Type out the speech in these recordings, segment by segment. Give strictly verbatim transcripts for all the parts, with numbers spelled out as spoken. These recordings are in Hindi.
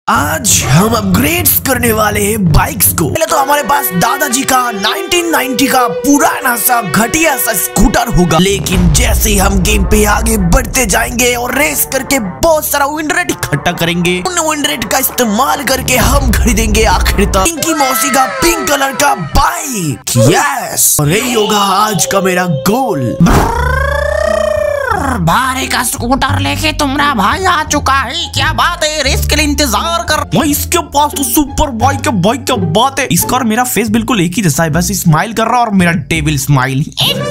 आज हम अपग्रेड्स करने वाले हैं बाइक्स को। पहले तो हमारे पास दादाजी का नाइनटीन नाइंटी का पुराना सा घटिया सा स्कूटर होगा, लेकिन जैसे ही हम गेम पे आगे बढ़ते जाएंगे और रेस करके बहुत सारा विन रेट इकट्ठा करेंगे, उन विन रेट का इस्तेमाल करके हम खरीदेंगे आखिर तक पिंकी मौसी का पिंक कलर का बाइक। यस, और यही होगा आज का मेरा गोल। भारी का स्कूटर लेके तुम्हारा भाई आ चुका है, क्या बात है? रेस के लिए इंतजार कर। भाई इसके पास तो सुपर बाइक है भाई, क्या बात है। इसका और मेरा फेस बिल्कुल एक ही जैसा है, बस स्माइल कर रहा और मेरा डेविल स्माइल।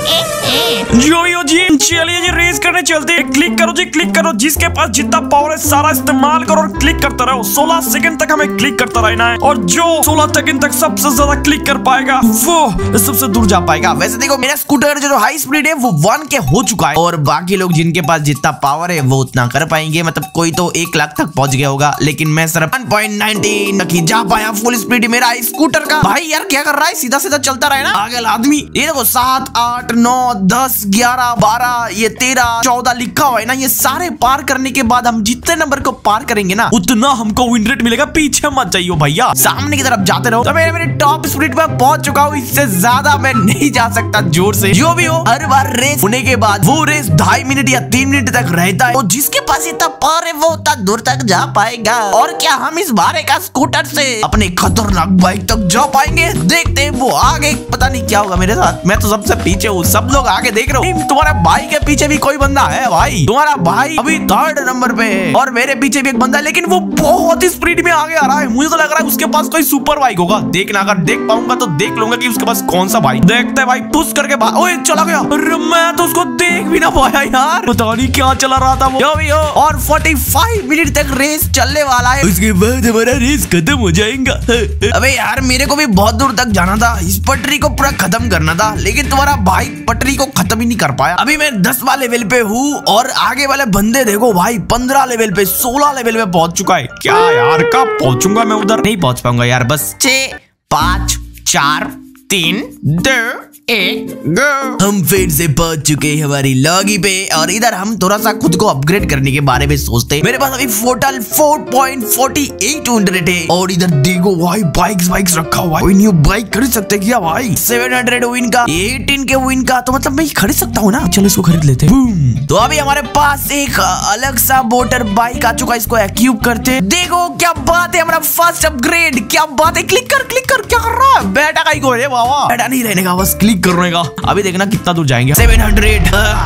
जो यो जी, चलिए जी रेस करने चलते हैं। क्लिक करो जी, क्लिक करो। जिसके पास जितना पावर है सारा इस्तेमाल करो और क्लिक करते रहो। सोलह सेकंड तक हमें क्लिक करता रहना है, और जो सोलह सेकंड तक सबसे ज्यादा क्लिक कर पाएगा वो सबसे दूर जा पाएगा। वैसे देखो मेरा स्कूटर जो हाई स्पीड है वो वन के हो चुका है, और बाकी लोग जिनके पास जितना पावर है वो उतना कर पाएंगे। मतलब कोई तो एक लाख तक पहुंच गया होगा, लेकिन मैं सिर्फ वन पॉइंट वन नौ तक ही जा पाया। फुल स्पीड मेरा स्कूटर का। भाई यार क्या कर रहा है, सीधा सीधा चलता रहे ना आगे आदमी। ये देखो सात आठ नौ दस ग्यारह बारह ये तेरह चौदह लिखा हुआ है ना, ये सारे पार करने के बाद हम जितने नंबर को पार करेंगे ना उतना हमको विन रेट मिलेगा। पीछे मत जाइयो भैया, सामने की तरफ जाते रहो। तो मैं मेरे टॉप स्पीड पे पहुंच चुका हूँ, इससे ज्यादा मैं नहीं जा सकता जोर से। जो भी हो, हर बार रेस होने के बाद वो रेस ढाई मिनट या तीन मिनट तक रहता है, तो जिसके पास इतना पावर है वो उतना दूर तक जा पाएगा। और क्या हम इस भारे का स्कूटर से अपने खतरनाक बाइक तक जा पाएंगे? देखते हैं वो आगे पता नहीं क्या होगा मेरे साथ। मैं तो सबसे पीछे हूँ, सब लोग आगे देख रहे हो। तुम्हारा भाई के पीछे भी कोई बंदा है भाई, तुम्हारा भाई अभी थर्ड नंबर पे है, और मेरे पीछे भी एक बंदा है, लेकिन वो बहुत ही स्पीड में आगे आ रहा है। मुझे तो लग रहा है उसके पास कोई सुपर बाइक होगा। देखना, अगर देख पाऊंगा तो देख लूंगा कि उसके पास कौन सा बाइक। देखते हैं भाई, पुश करके ओए चला गया। अरे मैं तो उसको देख भी ना पाया यार, पता नहीं क्या चला रहा था वो। भी हो, और पैंतालीस मिनट तक रेस चलने वाला है, उसके बाद हमारा रेस खत्म हो जाएगा। अबे यार मेरे को भी बहुत दूर तक जाना था, इस पटरी को पूरा खत्म करना था, लेकिन तुम्हारा भाई पटरी को खत्म ही नहीं कर पाया। अभी मैं दसवां लेवल पे हूँ, और आगे वाले बंदे देखो भाई पंद्रह लेवल पे सोलह लेवल पे पहुंच चुका है। क्या यार कब पहुंचूंगा मैं उधर? नहीं पहुंच पाऊंगा यार। बस छह पाँच चार तीन दो एक गो। हम फिर से पहुंच चुके हैं हमारी लॉगी पे, और इधर हम थोड़ा सा खुद को अपग्रेड करने के बारे में सोचते हैं। मेरे पास अभी total four point four eight win rate है, और इधर देखो भाई बाइक्स बाइक्स रखा हुआ है। कोई न्यू बाइक खरीद सकते क्या भाई? सेवन हंड्रेड विन का, एटीन के विन का, तो मतलब मैं खरीद सकता हूँ ना। चलो इसको खरीद लेते हैं। तो अभी हमारे पास एक अलग सा मोटर बाइक आ चुका है, इसको एक्यूब करते हैं। देखो क्या बात है, हमारा फर्स्ट अपग्रेड। क्या बात है, क्लिक कर क्लिक कर। क्या कर रहा है बेटा? का को है बाबा, बेटा नहीं रहने का, बस क्लिक करने का। अभी देखना कितना दूर जाएंगे। Seven hundred,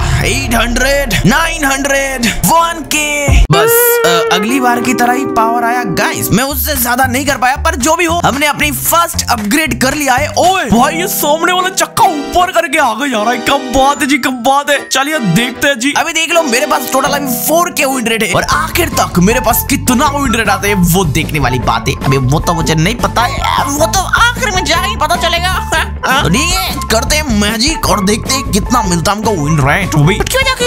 eight hundred, nine hundred, one K. बस आ, अगली बार की तरह ही पावर आया गाइस। मैं उससे ज्यादा नहीं कर पाया, पर जो भी हो हमने अपनी फर्स्ट अपग्रेड कर लिया है। ओए भाई ये सामने वाला चक्का ऊपर करके आगे जा रहा है, कब बात है जी, कब बात है। चलिए देखते हैं जी। अभी देख लो मेरे पास टोटल अभी फोर के विन रेट है, और आखिर तक मेरे पास कितना विन रेट आते हैं वो देखने वाली बात है। अभी वो तो मुझे नहीं पता है, वो तो आखिर में जाके ही पता चलेगा। तो ठीक है, करते हैं मैजिक और देखते हैं कितना मिलता हमको विन रेट। क्यों जाके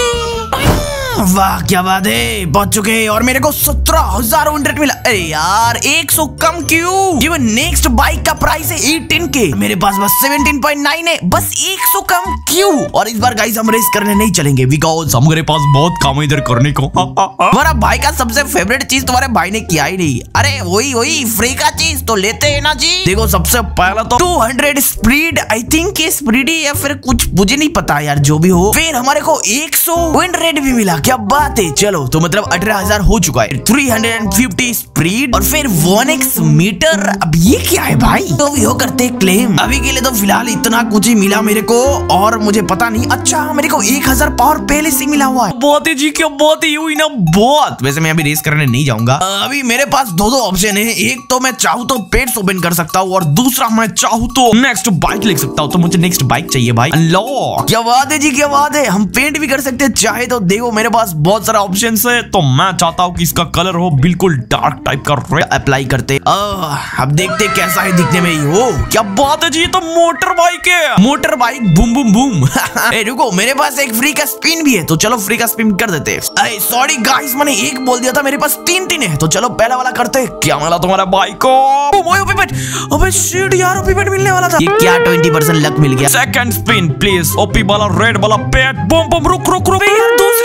वाह क्या बात है, पहुंच चुके हैं, और मेरे को सत्रह हजार विन रेट मिला। अरे यार एक सौ कम क्यों? ये नेक्स्ट बाइक का प्राइस है एटीन के, मेरे पास बस सेवनटीन पॉइंट नाइन है, बस एक सौ कम क्यों? और इस बार गाइस हम रेस करने नहीं चलेंगे, बिकॉज हमारे पास बहुत काम है इधर करने को। तुम्हारा भाई का सबसे फेवरेट चीज तुम्हारे भाई ने किया ही नहीं। अरे वही वही फ्री का चीज तो लेते है ना जी। देखो सबसे पहला तो two hundred speed, I think speed या फिर कुछ मुझे नहीं पता यार, जो भी हो। फिर हमारे को एक सौ विन रेट भी मिला। क्या बात है, चलो तो मतलब अठारह हजार हो चुका है। थ्री हंड्रेड फिफ्टी स्पीड, और फिर वन एक्स मीटर। अब ये क्या है भाई? तो भी हो करते क्लेम। अभी के लिए तो फिलहाल इतना कुछ ही मिला मेरे को, और मुझे पता नहीं। अच्छा मेरे को एक हजार पावर पहले से मिला हुआ है। बहुत ही जी, क्या बहुत ही हुई ना बहुत। वैसे मैं अभी रेस करने नहीं जाऊंगा। अभी मेरे पास दो दो ऑप्शन है, एक तो मैं चाहूँ तो पेट्स ओपन कर सकता हूँ, और दूसरा मैं चाहूँ तो नेक्स्ट बाइक ले सकता हूँ। तो मुझे नेक्स्ट बाइक चाहिए भाई। अनलॉक। क्या बात है जी, क्या बात है। हम पेंट भी कर सकते हैं चाहे तो। देखो मेरे पास बहुत सारा ऑप्शन है, तो मैं चाहता हूँ कि इसका कलर हो बिल्कुल डार्क टाइप का रेड। अप्लाई करते। अब देखते कैसा है दिखने में। हो क्या बात है जी, ये तो मोटर बाइक है। Motor bike boom boom boom. ए रुको, मेरे पास एक फ्री का स्पिन भी है, तो चलो फ्री का स्पिन कर देते हैं। सॉरी गाइस, मैंने एक बोल दिया था, मेरे पास तीन तीन है, तो चलो पहला वाला करते हैं। क्या मिला तुम्हारा बाइक को? अबे शिट यार, ओपी पेट मिलने वाला था। ये क्या ट्वेंटी परसेंट लक मिल गया। सेकंड स्पिन प्लीज, ओपी वाला रेड वाला पेट। बम बम, रुक रुक रुक यार, दूसरी बार धोखा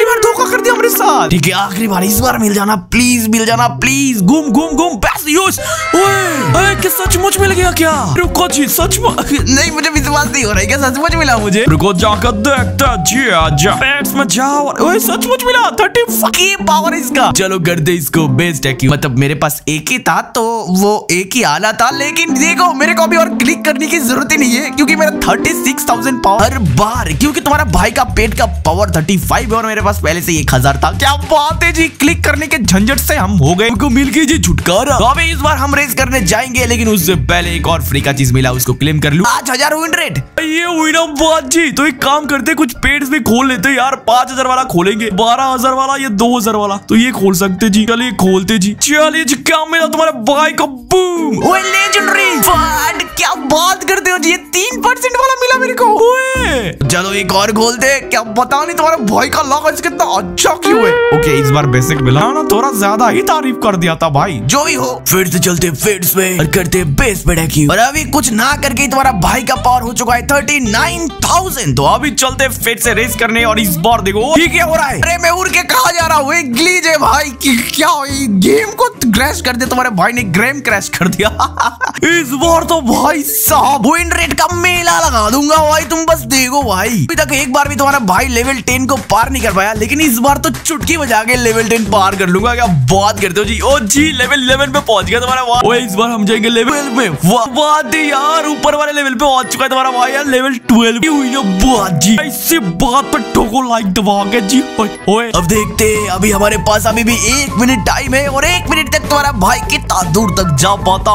कर दिया हमारे साथ। ठीक है आखिरी बार, इस बार मिल जाना प्लीज, मिल जाना प्लीज। घूम घूम घूम बस यूज। ओए क्या सचमुच मिल गया क्या? रुको जी सचमुच नहीं, मुझे विश्वास नहीं हो रहा है क्या सचमुच मिला मुझे। रुको जाकर देखता जी। आजा पेट्स में जाओ। ओए सचमुच मिला थर्टी की पावर इसका। चलो कर दे इसको, बेस्ट है क्यों, मतलब मेरे पास एक ही था तो वो एक ही आला था, लेकिन देखो मेरे को अभी और क्लिक करने की जरूरत ही नहीं है क्योंकि मेरा थर्टी सिक्स थाउजेंड पावर हर बार, क्योंकि तुम्हारा भाई का पेट का पावर थर्टी फाइव है और मेरे पास पहले से एक हजार था। क्या बात है जी, क्लिक करने के झंझट से हम हो गए, हमको मिल गई जी छुटकारा। तो अभी इस बार हम रेस करने जाएंगे, लेकिन उससे पहले एक और फ्री का चीज मिला, उसको क्लेम कर लूं। पांच हजार विन रेट, ये हुई ना बात जी। तो एक काम करते, कुछ पेट्स भी खोल लेते यार। पांच हजार वाला खोलेंगे, बारह हजार वाला या दो हजार वाला, तो ये खोल सकते जी। चलिए खोलते जी। चलिए जी क्या मिला तुम्हारे भाई को? बूम, ओए लेजेंडरी फंड। क्या बात करते हो जी, ये तीन परसेंट वाला मिला मेरे को। ओए चलो एक और खोल दे। क्या पता नहीं तुम्हारे भाई का लक कितना अच्छा क्यों है। ओके इस बार बेसिक मिला ना, थोड़ा ज्यादा ही तारीफ कर दिया था भाई। जो भी हो फिर से चलते फेट्स में और करते बेस पे डेक्यू। और अभी कुछ ना करके तुम्हारा भाई का पावर हो चुका है थर्टी नाइन थाउजेंड। तो अभी चलते फेट से रेस करने, और इस बार देखो ये क्या हो रहा है। अरे मैं उड़ के कहा जा रहा हूँ, एक ग्लिच है भाई। क्या गेम को क्रैश कर दिया तुम्हारे भाई ने, गेम क्रैश कर दिया। इस बार तो भाई साहब विन रेट का मेला लगा दूंगा भाई, तुम बस देखो भाई। अभी तक एक बार भी तुम्हारा भाई लेवल टेन को पार नहीं कर पाया, लेकिन इस बार तो चुटकी बजा के लेवल टेन पार कर लूंगा। क्या बात करते हो जी। ओ जी लेवल इलेवन पे पहुंच गया तुम्हारा भाई। ओए इस बार हम जाएंगे लेवल में। वाह बात यार, ऊपर वाले लेवल पे पहुंच चुका है तुम्हारा भाई यार, लेवल ट्वेल्व हुई ना बात जी। इसी बात पर ठोको लाइक दबा के जी। ओए अब देखते हैं, अभी हमारे पास अभी भी एक मिनट टाइम है, और एक मिनट तक तुम्हारा भाई कितना दूर तक जा पाता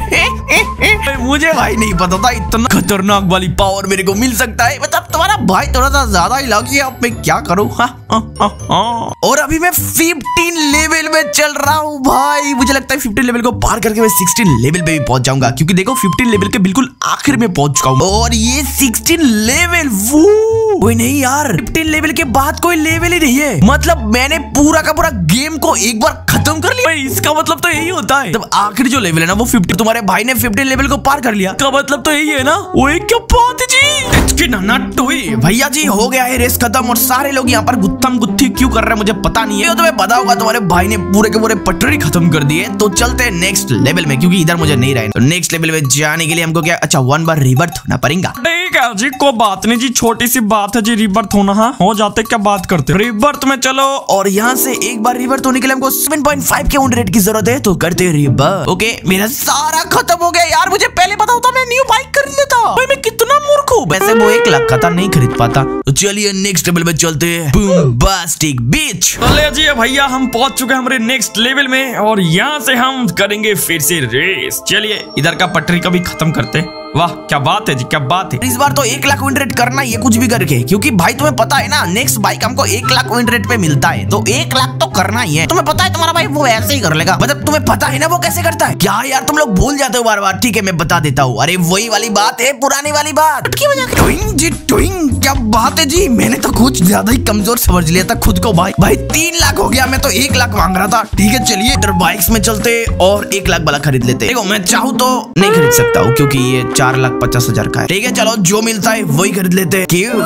है। मुझे भाई नहीं पता था इतना खतरनाक वाली पावर मेरे को मिल सकता है। मतलब तुम्हारा भाई थोड़ा सा ज्यादा ही लगी, अब मैं क्या करूँ। और अभी मैं फिफ्टीन लेवल में चल रहा हूँ भाई। मुझे लगता है फिफ्टीन लेवल को पार करके मैं सिक्सटीन लेवल पे भी पहुंच जाऊंगा, क्योंकि देखो फिफ्टीन लेवल के बिल्कुल आखिर में पहुंच चुका हूँ। और ये सिक्सटीन लेवल, वो कोई नहीं यार, फिफ्टीन लेवल के बाद कोई लेवल ही नहीं है। मतलब मैंने पूरा का पूरा गेम को एक बार खत्म कर लिया। इसका मतलब तो यही होता है, तब आखिर जो लेवल है ना वो फिफ्टी, तुम्हारे भाई ने फिफ्टीन लेवल को पार कर लिया, का मतलब तो यही है ना। वो क्या बात है जी। भैया जी हो गया है रेस खत्म, और सारे लोग यहाँ पर गुत्थम गुत्थी क्यों कर रहे हैं मुझे पता नहीं है। तुम्हें पता होगा तुम्हारे भाई ने पूरे के पूरे पटरी खत्म कर दिए। तो चलते हैं नेक्स्ट लेवल में, क्योंकि इधर मुझे नहीं रहना। तो नेक्स्ट लेवल में जाने के लिए हमको क्या, अच्छा वन बार रिबर्थ होना पड़ेगा। ठीक है जी, कोई बात नहीं जी, छोटी सी बात है जी, रिबर्थ होना। हाँ हो जाते, क्या बात करते, रिबर्थ में चलो। और यहाँ से एक बार रिबर्थ होने के लिए हमको सेवन पॉइंट फाइव के विन रेट की जरूरत है, तो करते हैं रिबर्थ। ओके मेरा सारा खत्म हो गया यार, मुझे पहले पता होता मैं न्यू बाइक खरीद लेता। भाई मैं कितना मूर्ख हूँ। वैसे वो एक लाख का था, नहीं खरीद पाता। तो चलिए नेक्स्ट लेवल में चलते हैं, बूम्बास्टिक बीच। चलिए जी भैया हम पहुंच चुके हैं हमारे नेक्स्ट लेवल में, और यहाँ से हम करेंगे फिर से रेस। चलिए इधर का पटरी का भी खत्म करते हैं। वाह क्या बात है जी, क्या बात है। इस बार तो एक लाख विन रेट करना ही है कुछ भी करके, क्योंकि भाई तुम्हें पता है ना नेक्स्ट बाइक हमको एक लाख विन रेट पे मिलता है, तो एक लाख तो करना ही है। तुम्हें पता है तुम्हारा भाई वो ऐसे ही कर लेगा, मतलब तुम्हें पता है ना वो कैसे करता है। क्या यार तुम लोग भूल जाते हो बार बार। ठीक है मैं बता देता हूँ। अरे वही वाली बात है, पुरानी वाली बात की वजह। ट्विंग जी ट्विंग, क्या बात है जी, मैंने तो कुछ ज्यादा ही कमजोर समझ लिया था खुद को भाई। भाई तीन लाख हो गया, मैं तो एक लाख मांग रहा था। ठीक है चलिए बाइक्स में चलते और एक लाख वाला खरीद लेते। देखो मैं चाहूँ तो नहीं खरीद सकता हूँ, क्योंकि ये चार लाख पचास हजार का है। ठीक है चलो जो मिलता है वही खरीद लेते हैं। क्यों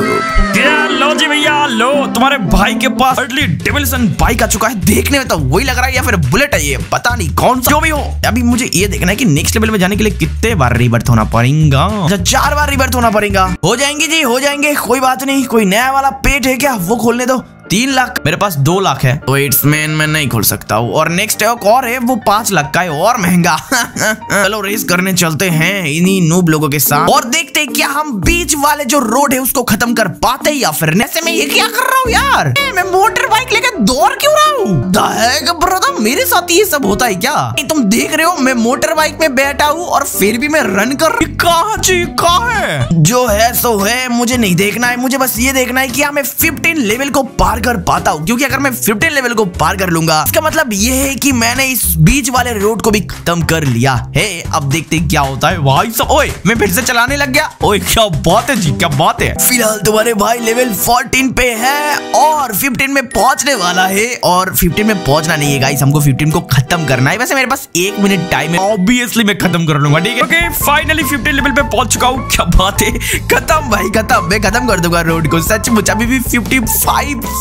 लो जी भैया लो, तुम्हारे भाई के पास अर्ली डेविल्सन बाइक आ चुका है। देखने में तो वही लग रहा है, या फिर बुलेट है, ये पता नहीं कौन सा। जो भी हो अभी मुझे ये देखना है कि नेक्स्ट लेवल में जाने के लिए कितने बार रिबर्थ होना पड़ेगा। अच्छा चार बार रिबर्थ होना पड़ेगा। हो जाएंगे जी हो जाएंगे, कोई बात नहीं। कोई नया वाला पेट है क्या, वो खोलने दो। तीन लाख मेरे पास दो लाख है, तो इट्स मैन मैं नहीं खोल सकता हूँ। और नेक्स्ट एक और है, वो पांच लाख का है, और महंगा। चलो रेस करने चलते हैं इन्हीं नूब लोगों के साथ, और देखते हैं क्या हम बीच वाले जो रोड है उसको खत्म कर पाते हैं या फिर। ऐसे में ये क्या कर रहा हूँ यार, मैं मोटर बाइक लेकर दौड़ क्यों रहा हूँ। ब्रदर मेरे साथ ये सब होता है क्या। तुम देख रहे हो मैं मोटर बाइक में बैठा हूँ और फिर भी मैं रन कर रही। कहाँ जी कहाँ है, जो है सो है, मुझे नहीं देखना है। मुझे बस ये देखना है कि मैं फिफ्टीन लेवल को पार कर पाता हूँ, क्योंकि अगर मैं फिफ्टीन लेवल को पार कर लूंगा इसका मतलब ये है कि मैंने इस बीच वाले रोड को भी खत्म कर लिया है। अब देखते हैं क्या होता है भाई सब। ओए मैं फिर से चलाने लग गया। ओए क्या बात है जी, क्या बात है। फिलहाल तुम्हारे भाई लेवल फोर्टीन पे है और फिफ्टीन में पहुंचने वाला है, और फिफ्टीन में पहुंचना नहीं है गाइस, हमको फिफ्टीन को खत्म करना है। वैसे मेरे पास एक मिनट टाइम है, ऑब्वियसली मैं खत्म कर लूंगा। ठीक है ओके फाइनली फिफ्टीन लेवल पे पहुंच चुका हूँ। क्या बात है, खत्म भाई खत्म, मैं खत्म कर दूंगा रोड को। सचमुच अभी भी फिफ्टी फाइव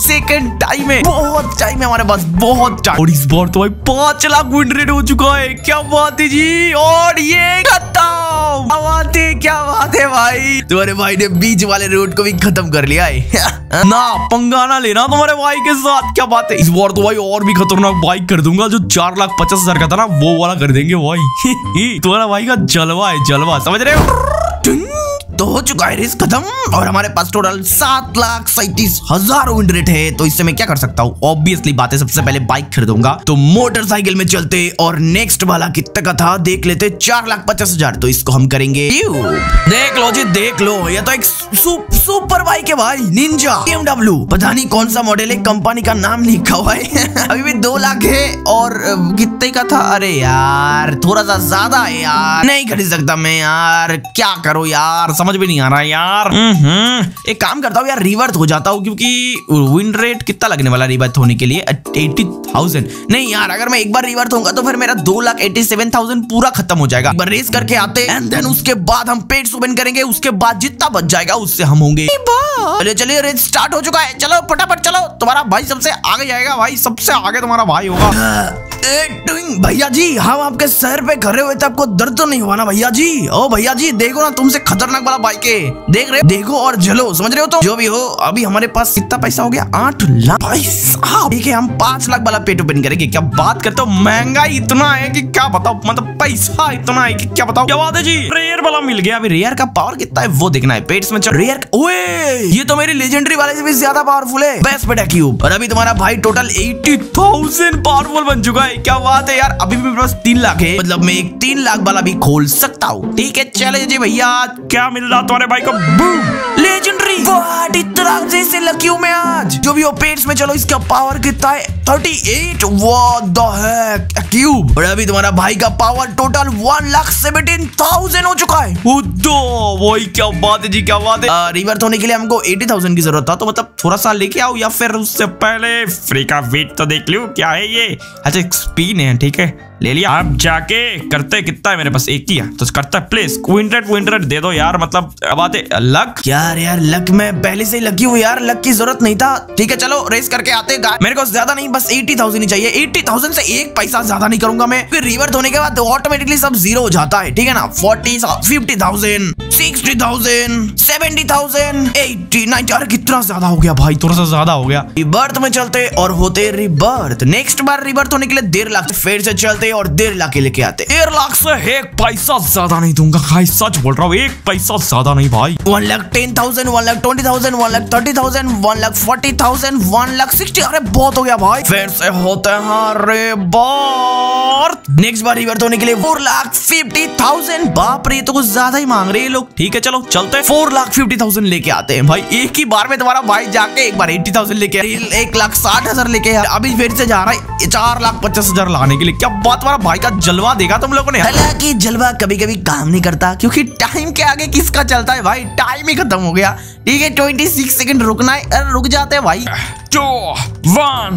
सेकंड टाइम है, बहुत टाइम है हमारे पास, बहुत टाइम। और इस बार तो भाई पांच लाख विन रेट हो चुका है। क्या बात है जी, और ये खत्म। क्या बात है, क्या बात है भाई, तुम्हारे भाई ने बीच वाले रोड को भी खत्म कर लिया है। ना पंगा ना लेना तुम्हारे भाई के साथ। क्या बात है, इस बार तो भाई और भी खतरनाक बाइक कर दूंगा। जो चार लाख पचास हजार का था ना, वो वाला कर देंगे भाई। तुम्हारा भाई का जलवा है, जलवा, समझ रहे हो। तो हो चुका है रेस खत्म और हमारे पास टोटल सात लाख सैतीस हजार विन रेट है। तो इससे मैं क्या कर सकता हूँ, ऑब्वियसली बात है, सबसे पहले बाइक खरीदूंगा। तो मोटरसाइकिल में चलते और नेक्स्ट वाला कितने का था देख लेते, चार लाख पचास हजार। तो इसको हम करेंगे, देख लो जी, देख लो, ये तो एक सु, सुपर बाइक है भाई, निंजा बी एम डब्ल्यू। पता नहीं कौन सा मॉडल है, कंपनी का नाम लिखा हुआ है। अभी भी दो लाख है और कितने का था, अरे यार थोड़ा सा ज्यादा है यार, नहीं खरीद सकता मैं यार, क्या करो यार, समझ भी नहीं आ रहा यार। एक काम करता हूँ यार, रिवर्स हो जाता हूँ, क्योंकि विन रेट कितना लगने वाला रिवर्स होने के लिए, अस्सी हज़ार। नहीं यार, अगर मैं एक बार रिवर्स होऊंगा तो फिर मेरा दो लाख सत्तासी हज़ार पूरा खत्म हो जाएगा। एक बार रेस करके आते एंड देन उसके बाद हम पेट्स ओपन करेंगे, उसके बाद जितना बच जाएगा उससे हम होंगे। चलिए चलिए, रेस स्टार्ट हो चुका है, चलो फटाफट चलो। तुम्हारा भाई सबसे आगे जाएगा भाई, सबसे आगे तुम्हारा भाई होगा। भैया जी, हम आपके सर पे खड़े हुए थे, आपको दर्द तो नहीं हुआ ना भैया जी? ओ भैया जी देखो ना, तुमसे खतरनाक वाला बाइक है, देख रहे हो, देखो और जलो, समझ रहे हो। तो जो भी हो, अभी हमारे पास कितना पैसा हो गया, आठ लाख भाई साहब। ठीक है, हम पांच लाख वाला पेट ओपन करेंगे। क्या बात करते हो, महंगाई इतना है कि क्या बताओ, मतलब पैसा इतना है कि क्या बताओ। क्या बात है जी, रेयर वाला मिल गया। अभी रेयर का पावर कितना है वो देखना है, पेट्स में चल। रेयर, ओए ये तो मेरी लेजेंडरी वाले से भी ज्यादा पावरफुल है, बेस्ट पेटा क्यूब। और अभी तुम्हारा भाई टोटल अस्सी हज़ार पावरफुल बन चुका है। क्या बात है यार, अभी भी मेरे पास तीन लाख है, मतलब मैं एक तीन लाख वाला भी खोल सकता हूँ। ठीक है चले जी भैया, क्या मिल रहा तुम्हारे भाई को, लेजेंडरी। व्हाट, इतना जैसे लकी हूँ मैं आज। जो भी हो, पेट्स में चलो, इसका पावर कितना है, अड़तीस। व्हाट द हेक, क्यूब। और अभी तुम्हारा भाई का power total one lakh seventeen thousand हो चुका है। वही, क्या बात है जी, क्या बात है। रिवर्स होने के लिए हमको अस्सी हज़ार की जरूरत था, तो मतलब थोड़ा सा लेके आओ, या फिर उससे पहले फ्री का वेट तो देख लो क्या है ये। अच्छा स्पिन है, ठीक है ले लिया। अब जाके करते, कितना है मेरे पास, एक ही है तो करता है। प्लीज क्विंटेड क्विंटेड दे दो यार, मतलब बात है। लक यार, यार लक में पहले से ही लकी हूँ यार, लक की जरूरत नहीं था। ठीक है चलो रेस करके आते हैं। मेरे को ज्यादा नहीं, बस अस्सी हज़ार ही चाहिए। अस्सी हज़ार से एक पैसा ज्यादा नहीं करूंगा मैं, फिर रिवर्स होने के बाद ऑटोमेटिकली सब जीरो हो जाता है। ठीक है ना, चालीस, पचास हज़ार, साठ हज़ार, सत्तर हज़ार, अस्सी, नब्बे। यार कितना ज्यादा हो गया भाई, थोड़ा सा ज्यादा हो गया। रिबर्थ में चलते और होते रिबर्थ। नेक्स्ट बार रिबर्थ होने के लिए डेढ़ लाख, फिर से चलते और डेढ़ लाख लेके आते। डेढ़ लाख से एक पैसा ज्यादा नहीं दूंगा भाई, सच बोल रहा हूँ, एक पैसा ज्यादा नहीं भाई। One lakh ten thousand, one lakh twenty thousand, one lakh thirty thousand, one lakh forty thousand, one lakh sixty. अरे बहुत हो गया भाई, फिर से होते हैं रिबर्थ। नेक्स्ट बार रिबर्थ होने के लिए फोर लाख फिफ्टी थाउजेंड। बाप रे, तो कुछ ज्यादा ही मांग रहे हैं लोग। ठीक है चलो चलते, फोर लाख फिफ्टी थाउजेंड लेके आते हैं भाई। एक ही बार में तुम्हारा भाई जाके एक बार एट्टी थाउजेंड लेके, एक लाख साठ हजार लेके, अभी फिर से जा रहा है चार लाख पचास हजार लाने के लिए। क्या बात, तुम्हारा भाई का जलवा देखा तुम लोगों ने। हालांकि जलवा कभी कभी काम नहीं करता, क्योंकि टाइम के आगे किसका चलता है भाई, टाइम ही खत्म हो गया। ठीक है, छब्बीस सेकंड रुकना है, अरे रुक जाते हैं भाई। Two one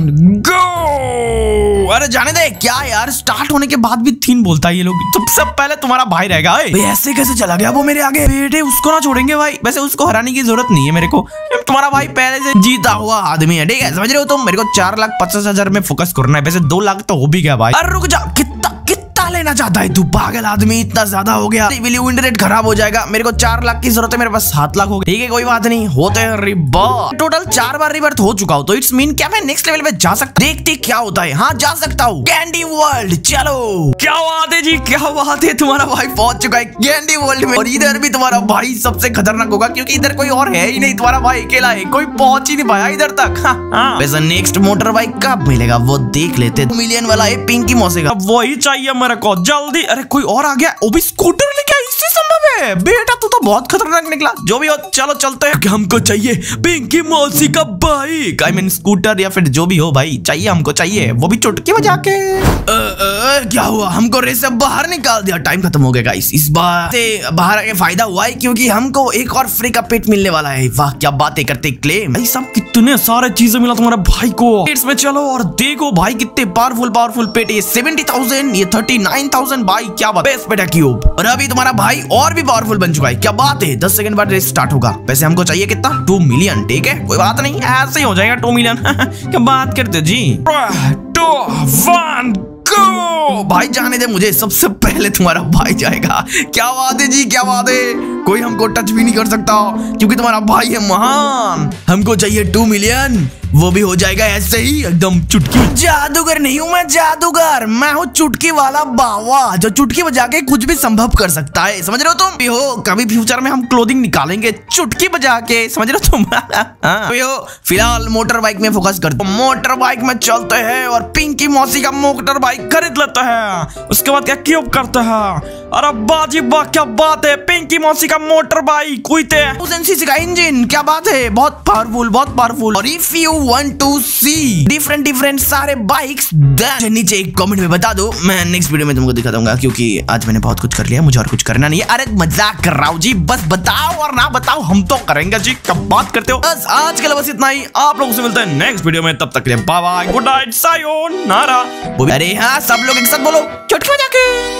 go. अरे जाने दे, क्या यार, स्टार्ट होने के बाद भी थीन बोलता है ये लोग। सबसे पहले तुम्हारा भाई रहेगा। भाई ऐसे कैसे चला गया वो मेरे आगे, बेटे उसको ना छोड़ेंगे भाई। वैसे उसको हराने की जरूरत नहीं है मेरे को, तुम्हारा भाई पहले से जीता हुआ आदमी है। ठीक है समझ रहे हो तुम। मेरे को चार लाख पचास हजार में फोकस करना है, वैसे दो लाख तो हो भी गया भाई। अरे रुक जा, कितना कितना लेना चाहता है तू, पागल आदमी, इतना ज्यादा हो गया, विन रेट खराब हो जाएगा। मेरे को चार लाख की जरूरत है, मेरे पास सात लाख हो गया। ठीक है कोई बात नहीं, होते हैं रिबर्थ। टोटल चार बार रिबर्थ हो चुका हूँ, तो इट्स मीन क्या मैं नेक्स्ट लेवल पे जा सकता, देखते क्या होता है। हाँ जा सकता हूँ, कैंडी वर्ल्ड। चलो क्या बात है जी, क्या बात है, तुम्हारा भाई पहुंच चुका है कैंडी वर्ल्ड में। और इधर भी तुम्हारा भाई सबसे खतरनाक होगा, क्योंकि इधर कोई और है ही नहीं, तुम्हारा भाई अकेला है, कोई पहुंच ही नहीं पाया इधर तक। हाँ। वैसे नेक्स्ट मोटर बाइक कब मिलेगा वो देख लेते। मिलियन वाला है पिंकी मौसी का, वही चाहिए मेरे को जल्दी। अरे कोई और आ गया, वो भी स्कूटर लेके आया, इससे संभव है बेटा, तू तो बहुत खतरनाक निकला। जो भी हो चलो चलते हैं, हमको चाहिए पिंकी मौसी का बाइक, आई मीन स्कूटर या फिर जो भी हो भाई, चाहिए हमको, चाहिए वो भी चुटकी बजा के। आ, आ, क्या हुआ, हमको रेस से बाहर निकाल दिया, टाइम खत्म हो गया गाइस। इस बार से बाहर आके फायदा हुआ है, क्योंकि हमको एक और फ्री का पेट मिलने वाला है। वाह क्या बातें करते क्लेम, भाई सब कितने सारे चीजें मिला तुम्हारे भाई को। पेट्स में चलो और देखो भाई कितने पावरफुल पावरफुल पेट, ये सेवेंटी थाउजेंड, ये थर्टी नाइन थाउजेंड भाई, क्या बात, बेस्ट पेटा क्यूब। और अभी तुम्हारा भाई और भी पावरफुल बन चुका है। क्या बात है, दस सेकंड बाद रेस स्टार्ट होगा। वैसे हमको चाहिए कितना, टू मिलियन। ठीक है कोई बात नहीं, ऐसे ही हो जाएगा टू मिलियन। क्या बात करते हो जी। टू वन गो। भाई जाने दे मुझे, सबसे पहले तुम्हारा भाई जाएगा। क्या बात है जी, क्या बात है। कोई हमको टच भी नहीं कर सकता क्योंकि तुम्हारा भाई है महान। हमको चाहिए टू मिलियन, वो भी हो जाएगा ऐसे ही एकदम चुटकी। जादूगर नहीं हूँ मैं, जादूगर मैं हूँ चुटकी वाला बावा, जो चुटकी बजा के कुछ भी संभव कर सकता है। समझ रहे हो तुम भी हो, कभी फ्यूचर में हम क्लोथिंग निकालेंगे चुटकी बजा के, समझ रहे हो तुम। भी हो, फिलहाल मोटर बाइक में फोकस करते। मोटर बाइक में चलते हैं और पिंकी मौसी का मोटर बाइक खरीद लेते हैं। उसके बाद क्या क्यूब करते हैं। अरे बाजी बा, क्या बात है, पिंकी मौसी का मोटर बाइक हुईते सीसी का इंजन। क्या बात है, बहुत पावरफुल, बहुत पावरफुल। और if you want to see different different सारे बाइक्स, नीचे एक कमेंट में बता दो, मैं नेक्स्ट वीडियो में तुमको दिखा दूंगा क्योंकि आज मैंने बहुत कुछ कर लिया, मुझे और कुछ करना नहीं है। अरे मजाक कर रहा हूँ जी, बस बताओ और ना बताओ हम तो करेंगे जी, कब बात करते हो। बस आज के लिए बस इतना ही, आप लोगों से मिलते हैं नेक्स्ट वीडियो में, तब तक के लिए बाय बाय, गुड नाइट, सायोनारा। अरे हाँ सब लोग एक साथ बोलो, चुटकी बजा के।